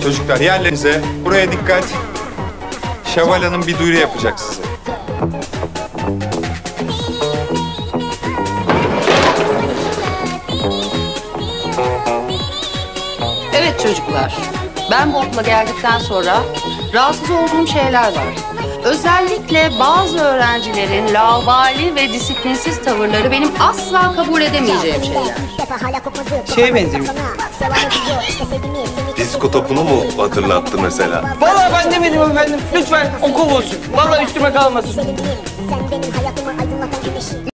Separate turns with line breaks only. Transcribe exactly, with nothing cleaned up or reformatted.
Çocuklar yerlerinize. Buraya dikkat. Şevval Hanım bir duyuru yapacak size.
Evet çocuklar, ben bu okula geldikten sonra rahatsız olduğum şeyler var. Özellikle bazı öğrencilerin laubali ve disiplinsiz tavırları benim asla kabul edemeyeceğim şeyler.
Şeye benziyor.
Disko topunu mu hatırlattı mesela?
Vallahi ben demedim efendim. Lütfen okul olsun. Vallahi üstüme kalmasın.